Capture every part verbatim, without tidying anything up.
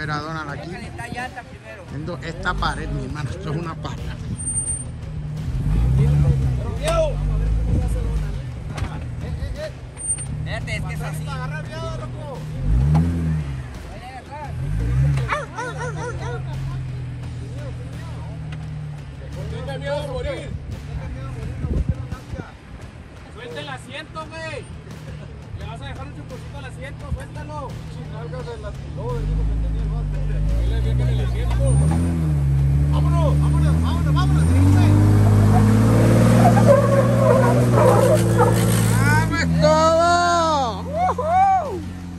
ver a Donald aquí viendo esta pared, mi hermano. Esto es una pared. Espérate, es que es así. Agarra el miedo, loco. Tenga miedo de morir. Suelta el asiento, güey. Le vas a dejar un chuponcito al asiento, suéltalo. Cargas el latiló, es lo que tenía el vato. Dile bien que el asiento. Vámonos, vámonos, vámonos, vámonos, ¡Vamos todo! ¡Woohoo!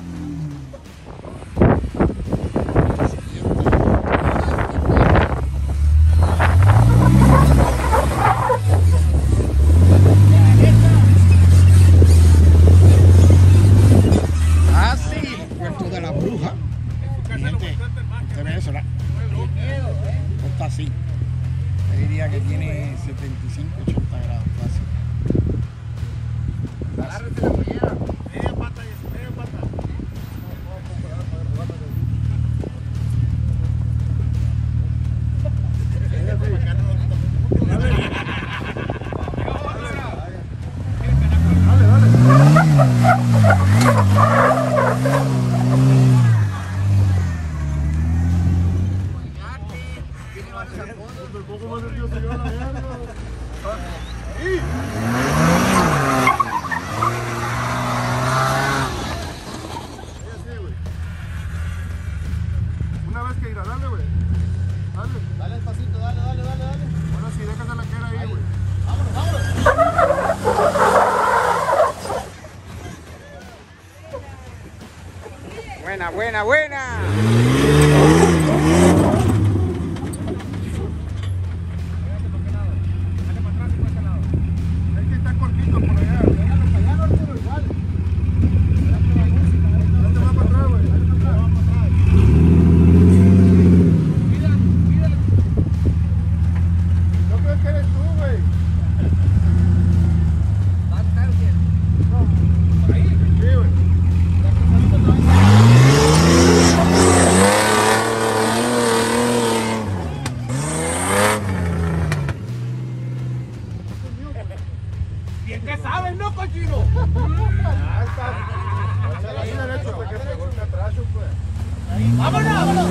Ah, sí, Puerto de la Bruja. Mi gente, usted ve eso, ¿verdad? Esto está así. Yo diría que tiene setenta y cinco, ochenta grados fácil. agárrate la mollera. Media pata y eso, media pata. Dale, dale. Un poco más nervioso yo a la verga. ¡Ahí! Una vez que irá, dale, güey. Dale. Dale despacito, dale, dale, dale, dale. Ahora sí, déjate la cara ahí, güey. Vámonos, vámonos. Buena, buena, buena. Es que está cortito por allá. Déjalo para allá, Arturo, igual. Dale más para atrás, güey. Dale más para atrás. Mira, mira. No creo que eres tú, güey. Va a estar bien. Por ahí. Sí, güey. Bien que sabes, ¿no, cochino? Ahí está. Échale así derecho hasta que se golpe atrás, pues. ¡Vámonos!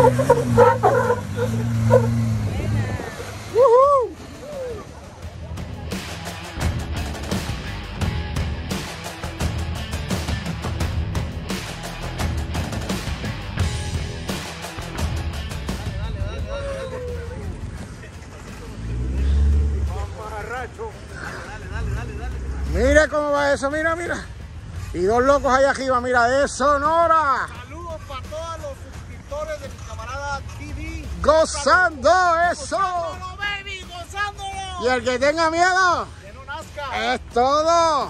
¡Woohoo! Mira cómo va eso, mira, mira. Y dos locos allá arriba, mira, de Sonora. Saludos para todos los suscriptores de mi camarada T V. Gozando eso. ¡Gozándolo, baby! ¡Gozándolo! Y el que tenga miedo, En un asca. es todo.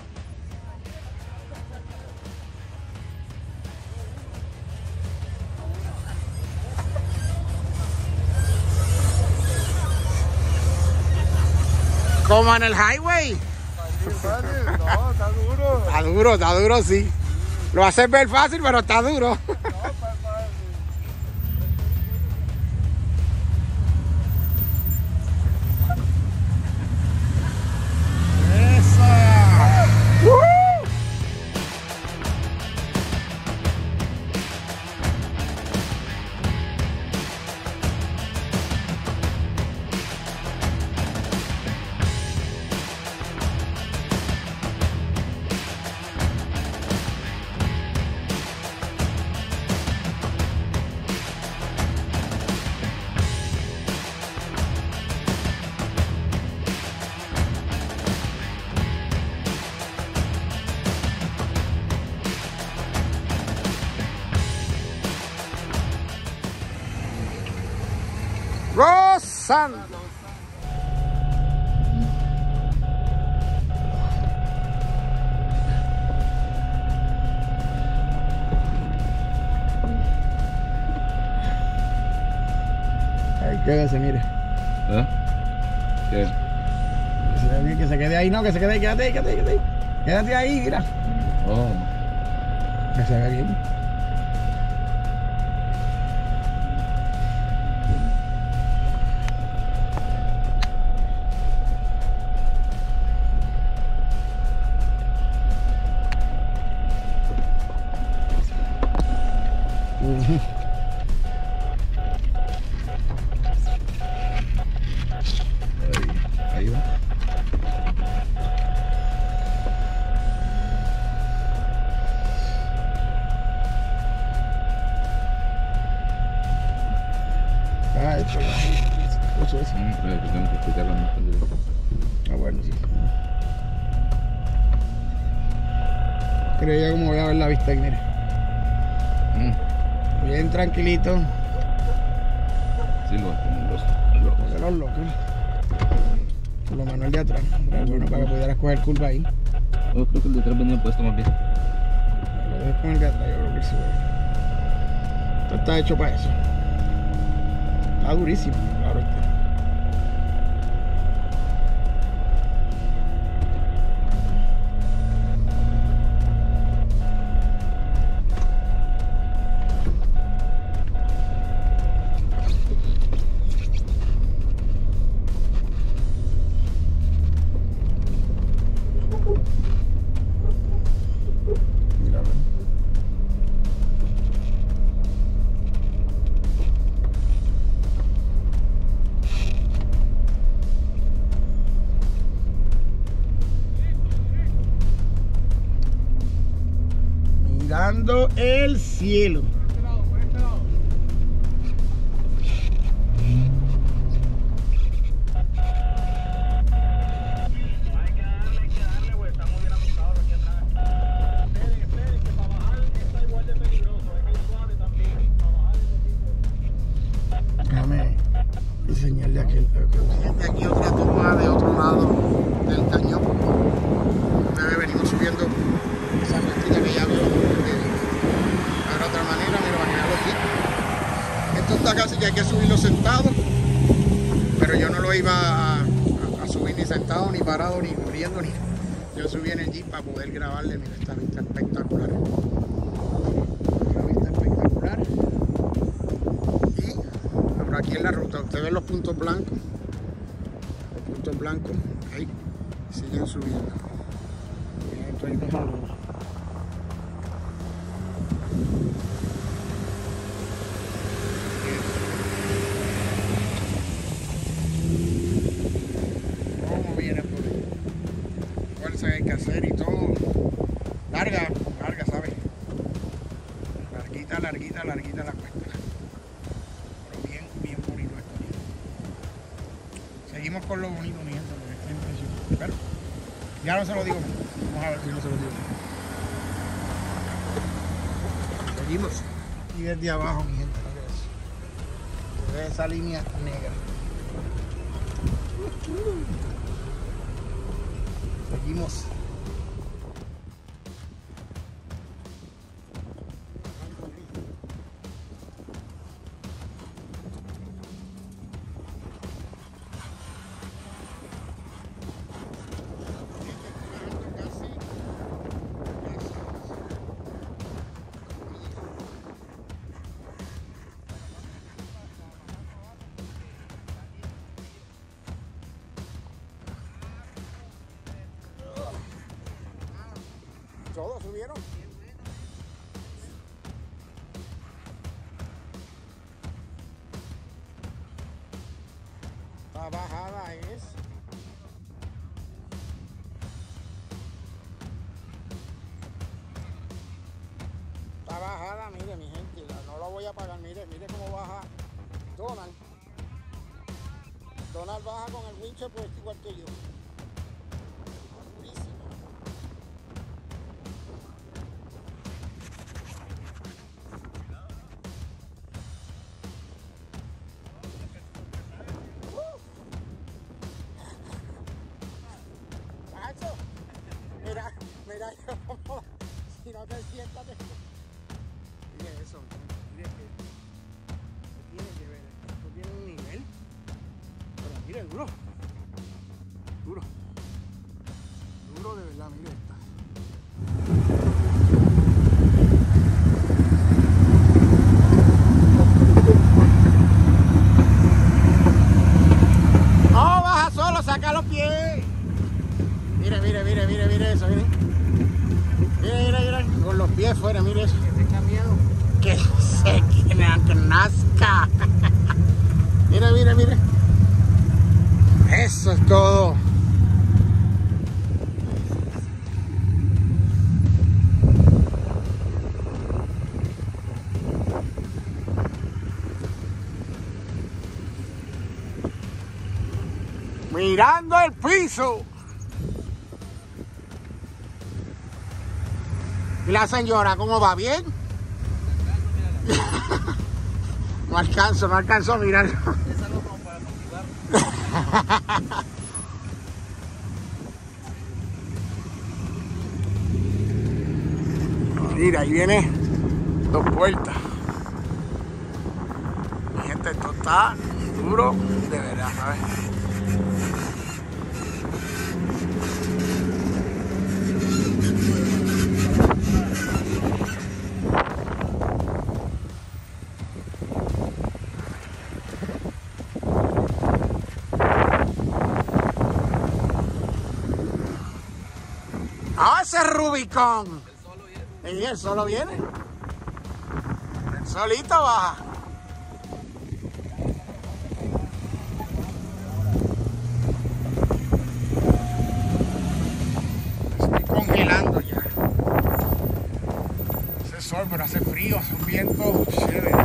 Como en el highway. Sí, vale. No, está duro. Está duro, está duro, sí. Lo haces ver fácil, pero está duro. No, pa, pa, ¡Eso! ¡Woo! Gozando. Ahí quédese, mire. ¿Eh? ¿Qué? Que se, ve- que se quede ahí, no, que se quede ahí, quédate ahí, quédate ahí, quédate ahí. Quédate ahí, mira. Oh. Que se ve bien. Uh-huh. Ahí, ahí va. Ah, hecho. Eso es. Mm, pero que tengo que explicarlo más tarde. Ah, bueno, sí. Creo ya como voy a ver la vista aquí, mire. Mm, Bien tranquilito. sí, lo como los locos. De los locos. Por lo menos el de atrás. Pero bueno, para que pudieras coger curva ahí. Yo creo que el de atrás venía puesto más bien. Lo dejes con el de atrás, yo creo que sí. Esto está hecho para eso. Está durísimo, claro está. Mira, ven. Mirando el cielo. Hay que darle, hay que darle, güey. Estamos bien asustados aquí atrás. Esperen, esperen, que para bajar está igual de peligroso. Hay que ir suave también. Para bajar ese tipo. Déjame enseñarle aquí. Gente, aquí otra toma de otro lado del cañón. Ustedes venimos subiendo esa restilla que ya veo. Ahora otra manera, mira, bañarlo aquí. Esto está casi que hay que subirlo sentado. Pero yo no lo iba a, a, a subir ni sentado, ni parado, ni corriendo, ni. Yo subí en el jeep para poder grabarle. Mira esta vista espectacular. Una vista espectacular. Y por aquí en la ruta, ustedes ven los puntos blancos. Los puntos blancos, ahí siguen subiendo. Miren, esto ahí nos saluda. ¿Cómo viene por ahí? Fuerza que hay que hacer y todo. Larga, larga, ¿sabes? Larguita, larguita, larguita la cuesta. Pero bien, bien bonito esto. Seguimos con lo bonito, mi gente, porque está impresionante. Pero ya no se lo digo. Vamos a ver si no se lo digo. Seguimos. Y desde abajo, mi gente, lo que es. Se ve esa línea negra. Seguimos. Todos subieron. La bajada es. La bajada, mire mi gente, no lo voy a pagar, mire, mire cómo baja Donald. Donald baja con el winche pues igual que yo. Durísimo. Macho, mira, mira cómo, si no te sientas, te... Mire eso, mire que, que tiene que ver, esto tiene un nivel, pero mire, duro, duro, duro de verdad, mire esta. No, baja solo, saca los pies. Mire, mire, mire, mire, mire eso, mire. Mire, mire, mire, con los pies fuera, mire eso. Que tenga miedo. Que se todo. Mirando el piso. ¿Y la señora cómo va? ¿Bien? No alcanzo, no alcanzo a mirar. Es algo como para motivar. Mira, ahí viene dos puertas. Mi gente, esto está duro de verdad, ¿sabes? ¡Ah, ese Rubicon! ¿Y el solo viene? El solito baja. Estoy congelando ya. Hace sol, pero hace frío, hace un viento chévere.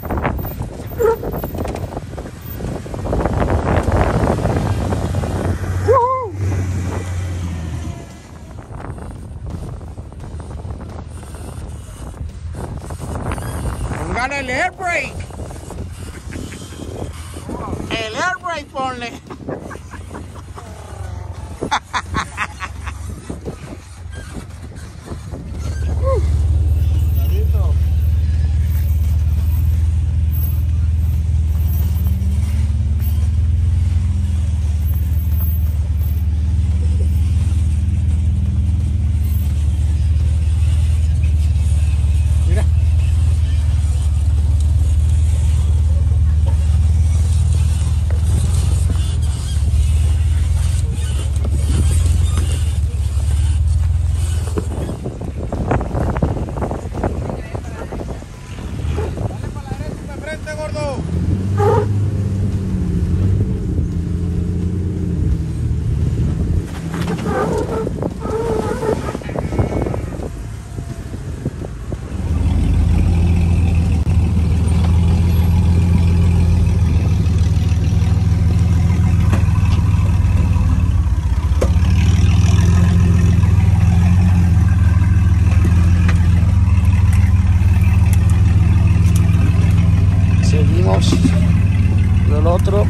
El air brake. El air brake, ponle. Del otro.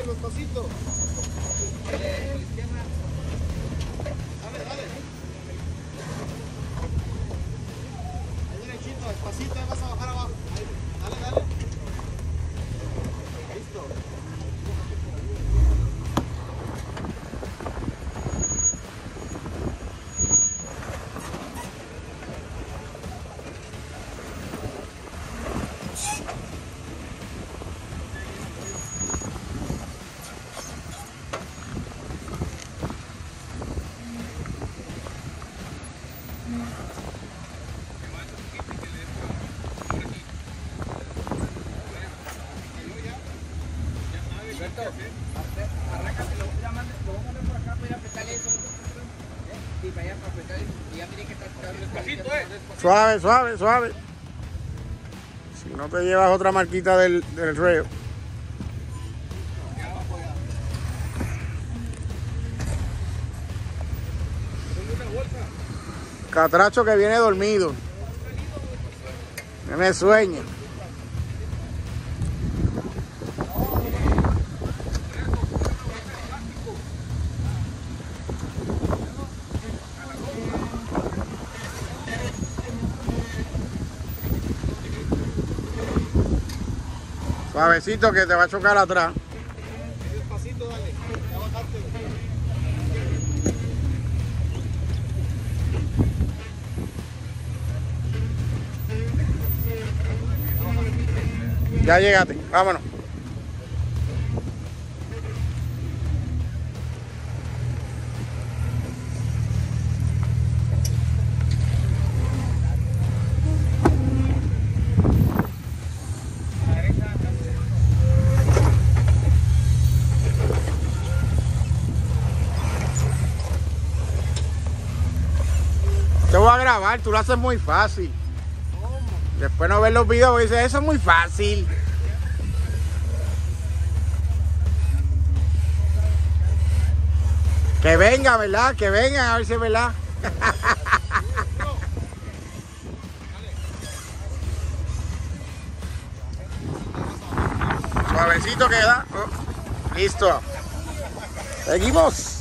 despacito. Dale, dale. Ahí derechito, despacito, ahí vas a bajar abajo. Ahí, dale, dale. Listo. Arráncate, lo voy a mandar, lo voy a mandar por acá para ir a apretarle eso. Y para allá para apretar y ya tiene que tratar Despacito, eh. Suave, suave, suave. Si no te llevas otra marquita del, del reo. Catracho que viene dormido. Que me sueña. Suavecito que te va a chocar atrás. Despacito, dale. Ya bajaste. Ya llegaste, vámonos. Te voy a grabar, tú lo haces muy fácil. Después no ves los videos y dices, eso es muy fácil. Que venga, ¿verdad? Que vengan a ver si es verdad. Suavecito queda. Oh, listo. Seguimos.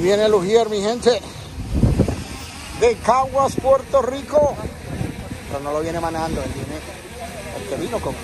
Viene el Ujier, mi gente, de Caguas, Puerto Rico. Pero no lo viene manejando, él viene, el que vino con.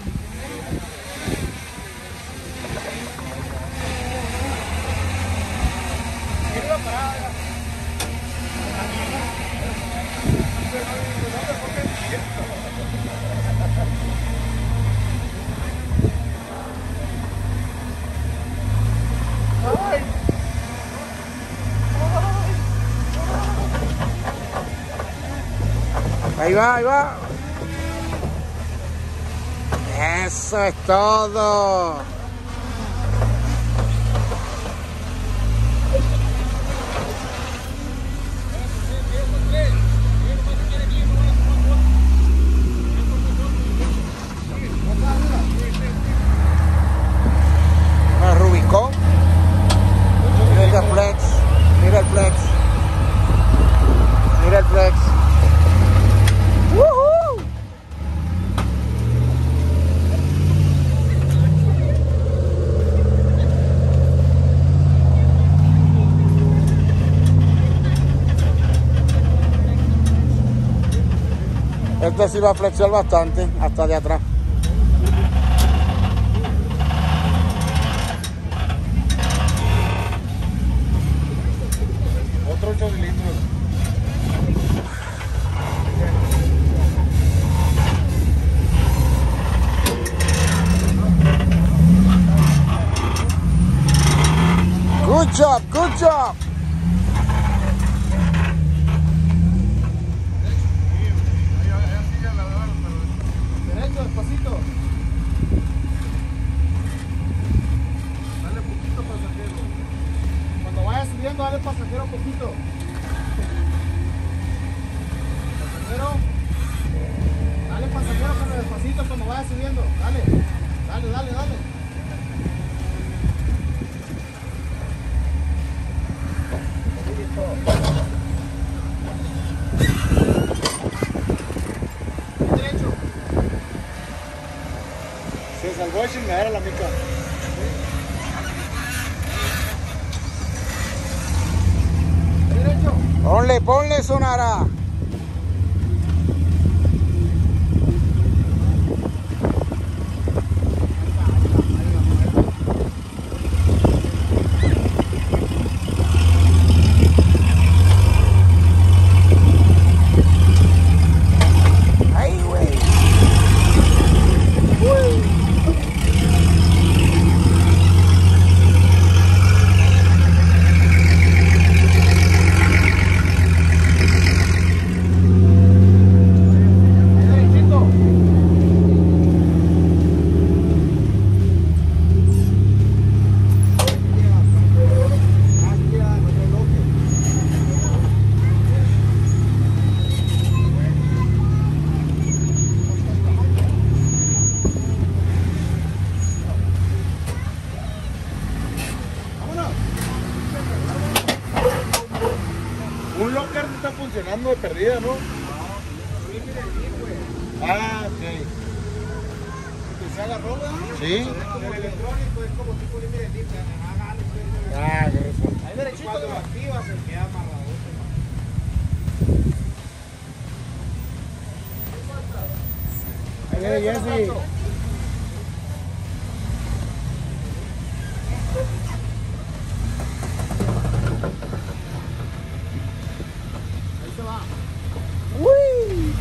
Ahí va, ahí va. Eso es todo. El Rubicón. Mira el flex. Mira el flex. Mira el flex. ¡Woohoo! Este sí va a flexionar bastante, hasta de atrás. Otro ocho cilindros. Good job, good job. Derecho, despacito. Dale poquito pasajero. Cuando vaya subiendo, dale pasajero poquito. Pasajero. Dale pasajero, pero despacito cuando vaya subiendo. Dale. Dale, dale, dale. Derecho. Se salvó sin me a la mica. Derecho. Ponle, ponle, Sonara. Un locker no está funcionando de perdida, ¿no? Ah, ok. ¿Que se agarró, verdad? Sí. Es como electrónico, es como tipo límite de limpia. Ah, qué rico. Ahí derechito. Cuando lo activas, se queda amarrado. Ahí viene Jesse. Ahí se va. Uy.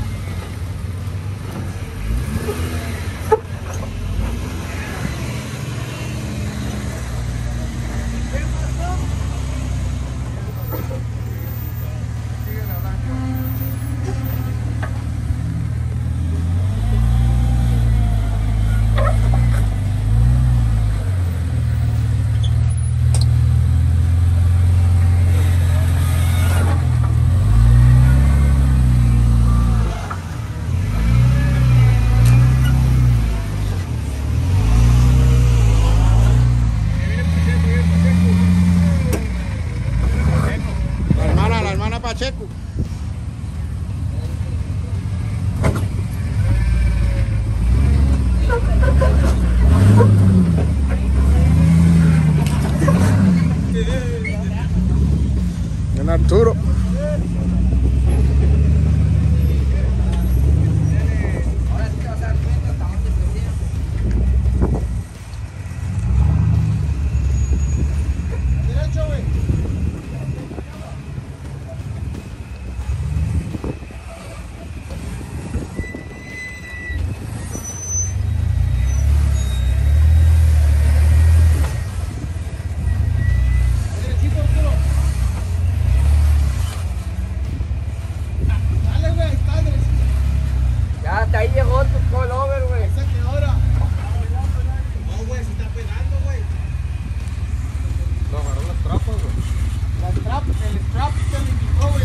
ahí llegó tu cover, güey. ¿Esa qué hora? No, güey, se está pegando, güey. No, agarró las trapas, güey. La strap, el strap que le indicó, güey.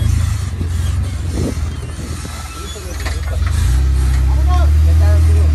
¡Vámonos! ¿Qué tal, tío?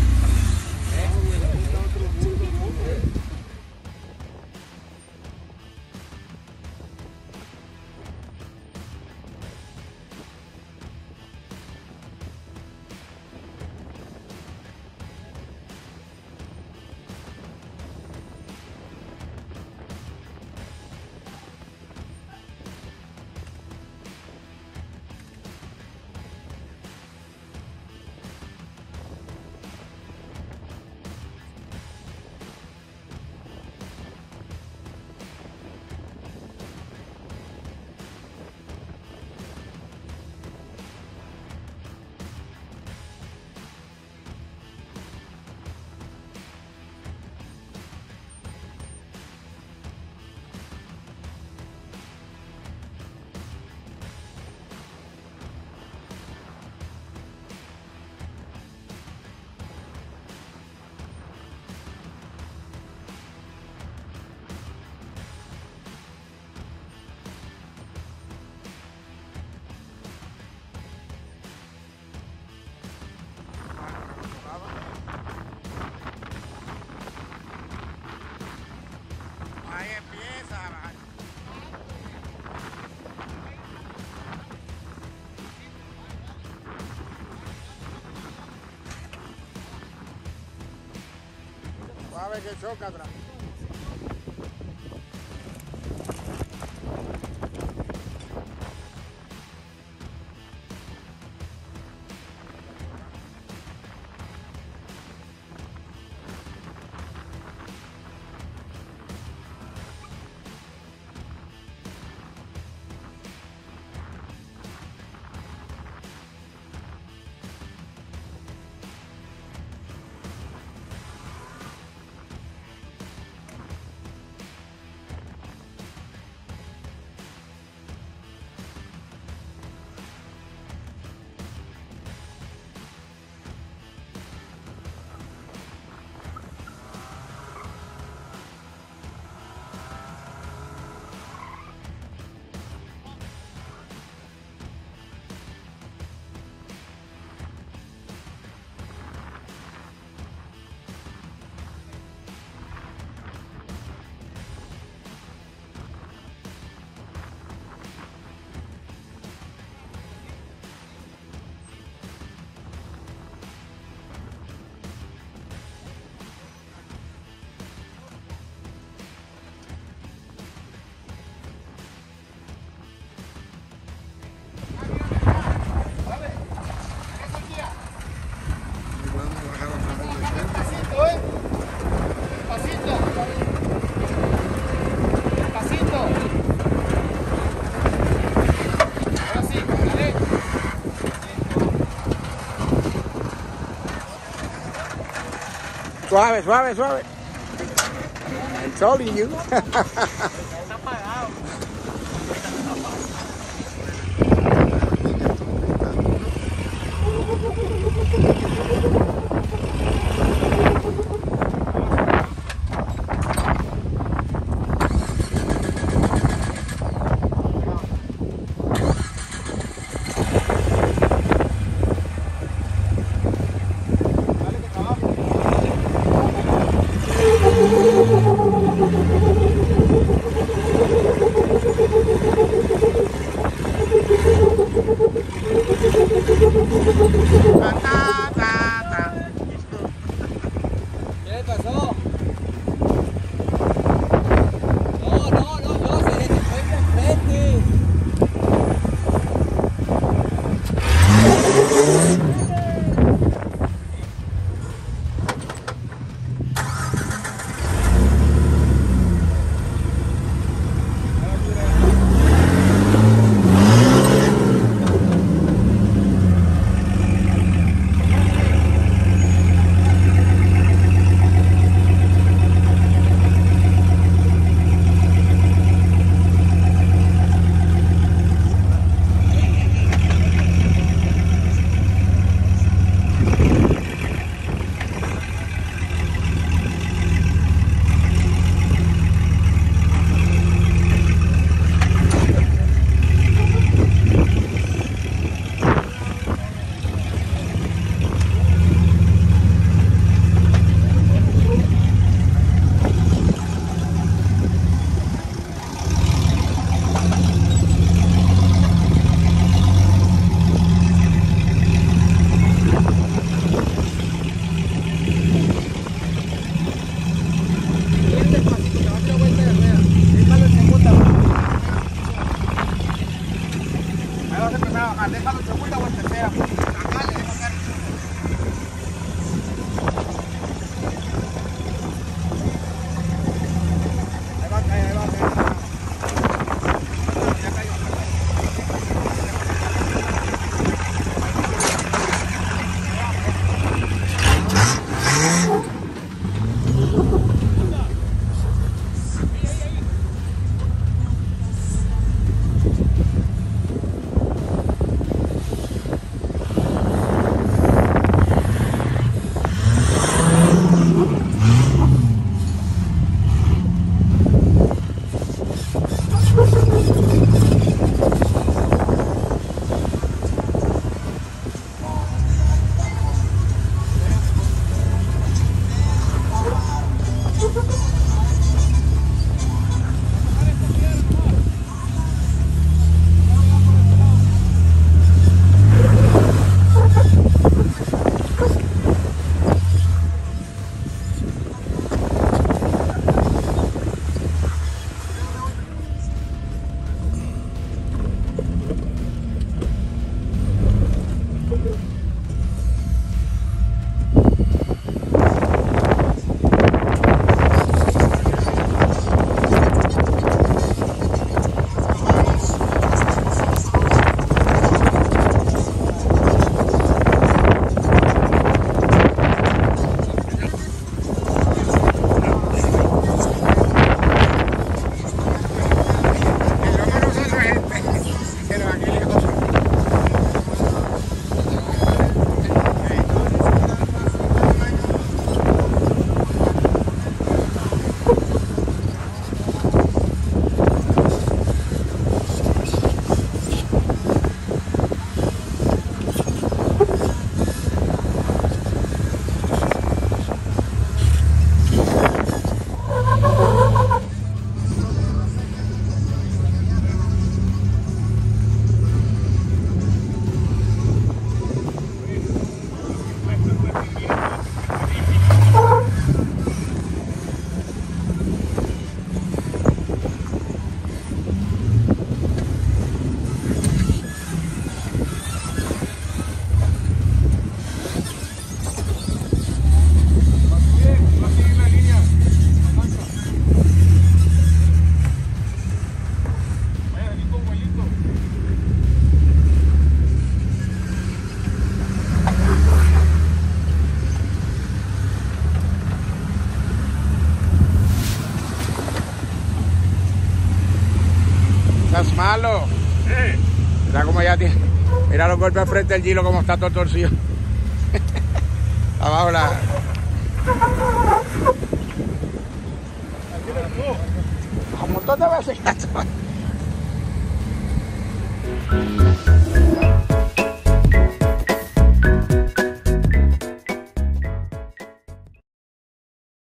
Ahí empieza a bajar. Suave que choca atrás. Suave, suave, suave. I'm telling you. Ta, ta, ta. Malo. Eh. Mira cómo ya tiene. Mira los golpes al frente del Gilo, como está todo torcido. Abajo la. Un montón de veces.